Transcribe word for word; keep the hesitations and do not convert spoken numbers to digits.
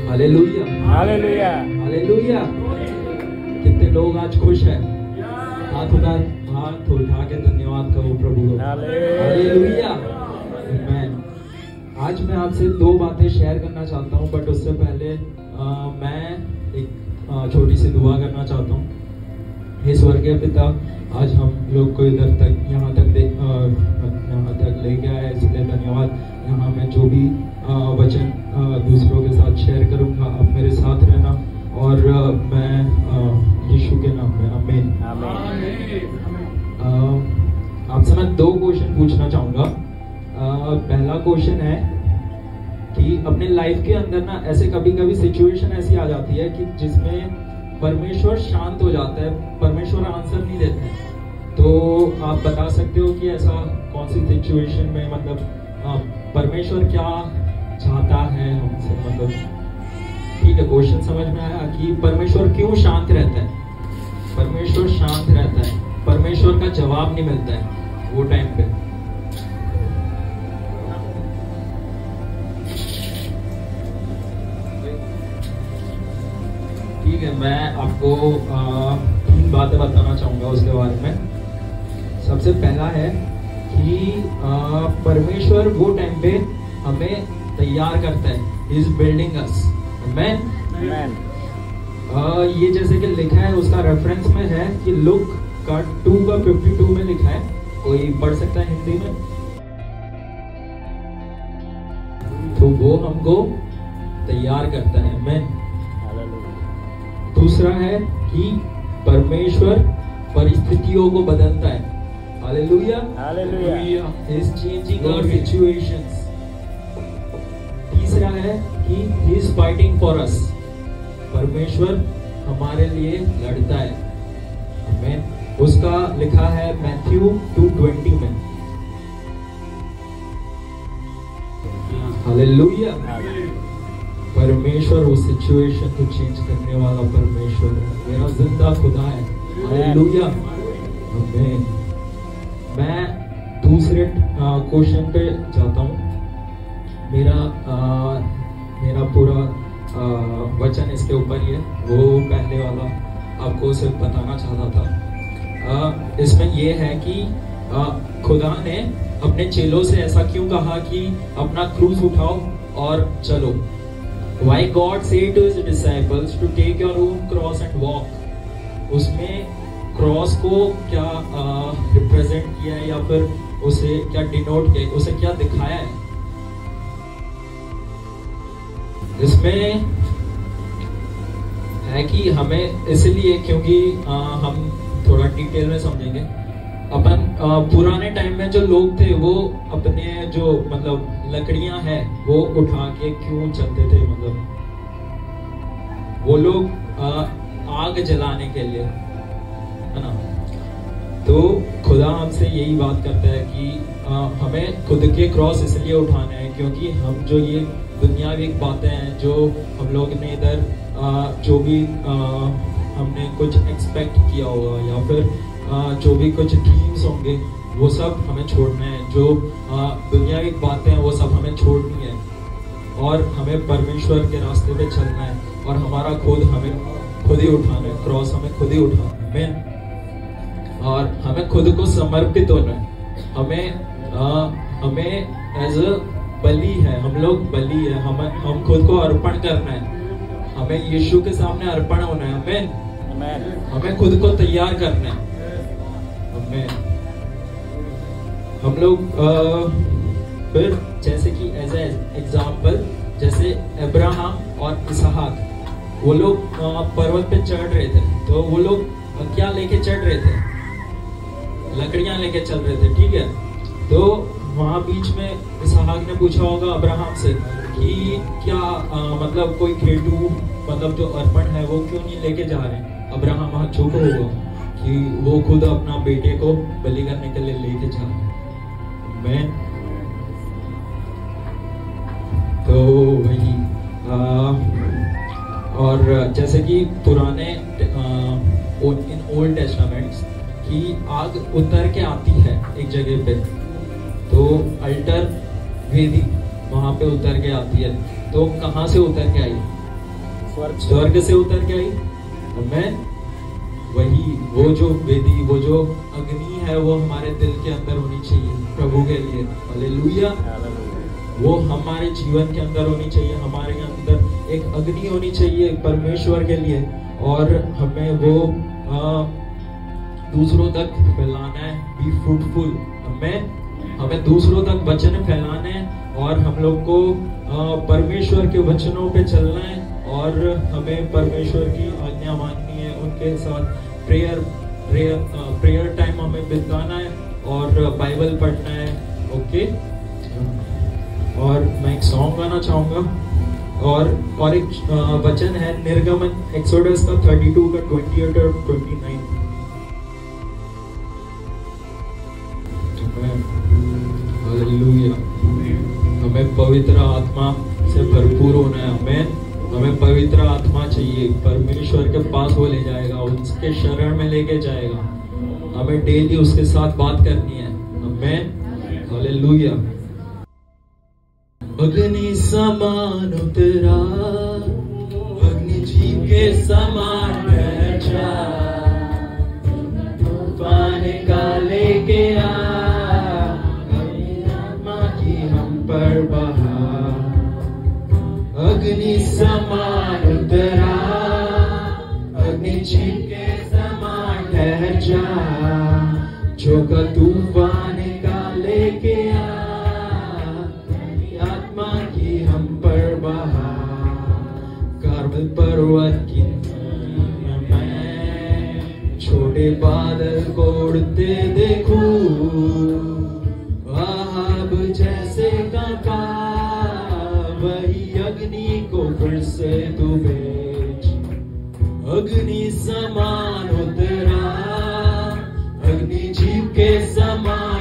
Hallelujah hallelujah hallelujah. कितने लोग आज खुश हैं? हाथ उठा हाथ उठा के धन्यवाद करो प्रभु को। हालेलुया आमीन। आज मैं आपसे दो बातें शेयर करना चाहता हूँ, बट उससे पहले आ, मैं एक आ, छोटी सी दुआ करना चाहता हूँ। हे स्वर्गीय पिता, आज हम लोग को इधर तक यहाँ तक दे यहाँ तक ले गया है, इसलिए धन्यवाद। यहाँ मैं जो भी आ, वचन आ, दूसरों के साथ शेयर करूँगा, आप मेरे साथ रहना और आ, मैं आ, यीशु के नाम में आमीन। आपसे मैं दो क्वेश्चन पूछना चाहूँगा। पहला क्वेश्चन है कि अपने लाइफ के अंदर ना ऐसे कभी कभी सिचुएशन ऐसी आ जाती है कि जिसमें परमेश्वर शांत हो जाता है, परमेश्वर आंसर नहीं देते हैं। तो आप बता सकते हो कि ऐसा कौन सी सिचुएशन में मतलब आ, परमेश्वर क्या चाहता है हमसे? मतलब ठीक है, क्वेश्चन समझ में आया कि परमेश्वर क्यों शांत रहता है? परमेश्वर शांत रहता है, परमेश्वर का जवाब नहीं मिलता है वो टाइम पे। ठीक है, मैं आपको तीन बातें बताना चाहूंगा उसके बारे में। सबसे पहला है कि आ, परमेश्वर वो टाइम पे हमें तैयार करता है, He is building us, Amen? Amen. आ, ये जैसे कि लिखा है, उसका रेफरेंस में है कि लुक का टू का फिफ्टी टू में लिखा है। कोई पढ़ सकता है हिंदी में? तो वो हमको तैयार करता है, Amen? दूसरा है कि परमेश्वर परिस्थितियों को बदलता है। Hallelujah hallelujah. He is changing our situations। तीसरा है कि He is fighting for us। परमेश्वर हमारे लिए लड़ता है, आमीन। उसका लिखा है मैथ्यू टू ट्वेंटी में। हालेलुया। परमेश्वर उस सिचुएशन को चेंज करने वाला परमेश्वर है, मेरा जिंदा खुदा है। हालेलुया आमीन। मैं दूसरे क्वेश्चन पे जाता हूँ। मेरा आ, मेरा पूरा आ, वचन इसके ऊपर ही है, वो पहले वाला आपको सिर्फ बताना चाहता था। आ, इसमें ये है कि आ, खुदा ने अपने चेलों से ऐसा क्यों कहा कि अपना क्रूस उठाओ और चलो? Why God said to his disciples to take your own cross and walk? उसमें क्रॉस को क्या रिप्रेजेंट किया है या फिर उसे क्या डिनोट किया, उसे क्या दिखाया है? इसमें है कि हमें इसलिए क्योंकि आ, हम थोड़ा डिटेल में समझेंगे। अपन आ, पुराने टाइम में जो लोग थे वो अपने जो मतलब लकड़ियां हैं वो उठा के क्यों चलते थे? मतलब वो लोग आ, आग जलाने के लिए, है ना? तो खुदा हमसे यही बात करता है कि आ, हमें खुद के क्रॉस इसलिए उठाने हैं क्योंकि हम जो ये दुनियावी बातें हैं जो हम लोग ने इधर जो भी आ, हमने कुछ एक्सपेक्ट किया होगा या फिर आ, जो भी कुछ ड्रीम्स होंगे वो सब हमें छोड़ना है। जो आ, दुनियावी बातें हैं वो सब हमें छोड़नी है और हमें परमेश्वर के रास्ते पे चलना है और हमारा खुद हमें खुद ही उठाना है, क्रॉस हमें खुद ही उठाना है, आमीन। और हमें खुद को समर्पित होना है। हमें आ, हमें एज अ बलि है, हम लोग बलि है, हमें हम खुद को अर्पण करना है, हमें यीशु के सामने अर्पण होना है, आमीन। हमें खुद को तैयार करना है, आमीन। हम लोग फिर जैसे कि एज ए एग्जाम्पल, जैसे अब्राहम और इसहाक, वो लोग पर्वत पे चढ़ रहे थे, तो वो लोग क्या लेके चढ़ रहे थे? लकड़ियां लेके चल रहे थे, ठीक है। तो वहां बीच में इसहाक ने पूछा होगा अब्राहम से कि क्या आ, मतलब कोई खेटू मतलब जो अर्पण है वो क्यों नहीं लेके जा रहे? अब्राहम वहां चुप होगा कि वो खुद अपना बेटे को बलि करने के लिए लेके जा रहे हैं। मैं तो वही आ, और जैसे कि पुराने इन ओल्ड टेस्टामेंट्स की आग उतर के आती है एक जगह पे, तो अल्टर वेदी वहां पे उतर के आती है। तो कहाँ से उतर के आई? स्वर्ग से उतर के आई। आमेन। वही वो जो वेदी, वो जो अग्नि है, वो हमारे दिल के अंदर होनी चाहिए प्रभु के लिए। हालेलुया। वो हमारे जीवन के अंदर होनी चाहिए। हमारे अंदर एक अग्नि होनी चाहिए परमेश्वर के लिए, और हमें वो आ, दूसरों तक फैलाना है। Be fruitful. हमें हमें दूसरों तक वचन फैलाना है, और हम लोग को आ, परमेश्वर के वचनों पे चलना है, और हमें परमेश्वर की आज्ञा माननी है। उनके साथ प्रेयर प्रेयर प्रेयर टाइम हमें बिताना है, और बाइबल पढ़ना है। ओके। और मैं एक सॉन्ग गाना चाहूंगा, और और एक वचन है निर्गमन एक्सोडस का बत्तीस का अट्ठाईस और उनतीस। हालेलुया। हमें पवित्र आत्मा से भरपूर होना है। हमें हमें पवित्र आत्मा चाहिए। परमेश्वर के पास वो ले जाएगा, उसके शरण में लेके जाएगा। हमें डेली उसके साथ बात करनी है। हमें हालेलुया। अग्नि समान उतरा, अग्नि जीव के समान जा, तूफान का लेके आ, आत्मा की हम पर बहा। अग्नि समान उतरा, अग्नि जीव के समान ठहर जा, जो का तूफान का लेके आ, हम पर बहा। कार्मल पर्वत की मैं छोटे बादल को उड़ते देखूं, आहाब जैसे कांपा, वही अग्नि को फिर से तू भेज। अग्नि समान उतरा, अग्नि जीव के समान